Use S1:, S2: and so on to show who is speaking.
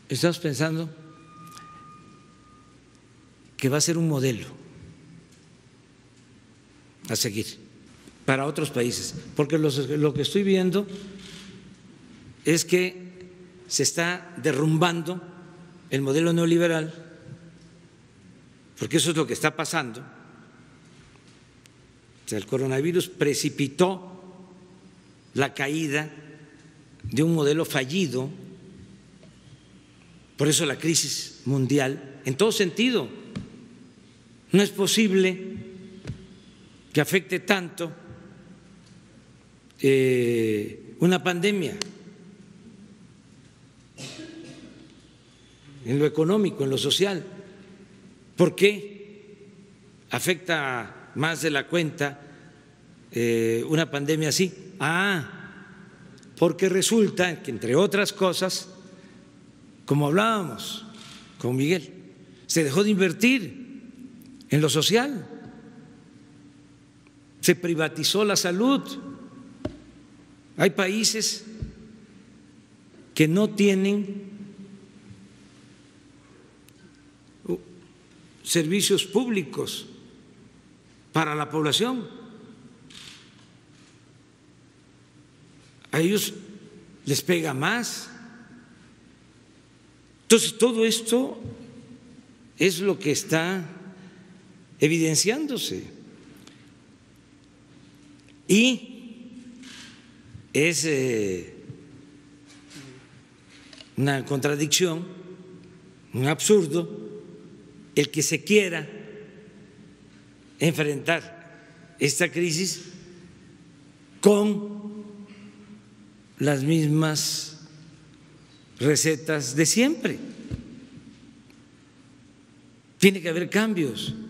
S1: estamos pensando que va a ser un modelo a seguir para otros países, porque lo que estoy viendo es que se está derrumbando el modelo neoliberal, porque eso es lo que está pasando. O sea, el coronavirus precipitó la caída de un modelo fallido, por eso la crisis mundial en todo sentido. No es posible que afecte tanto una pandemia en lo económico, en lo social. ¿Por qué afecta más de la cuenta una pandemia así? Porque resulta que, entre otras cosas, como hablábamos con Miguel, se dejó de invertir en lo social, se privatizó la salud. Hay países que no tienen servicios públicos para la población. A ellos les pega más. Entonces, todo esto es lo que está evidenciándose y es una contradicción, un absurdo el que se quiera enfrentar esta crisis con las mismas recetas de siempre. Tiene que haber cambios.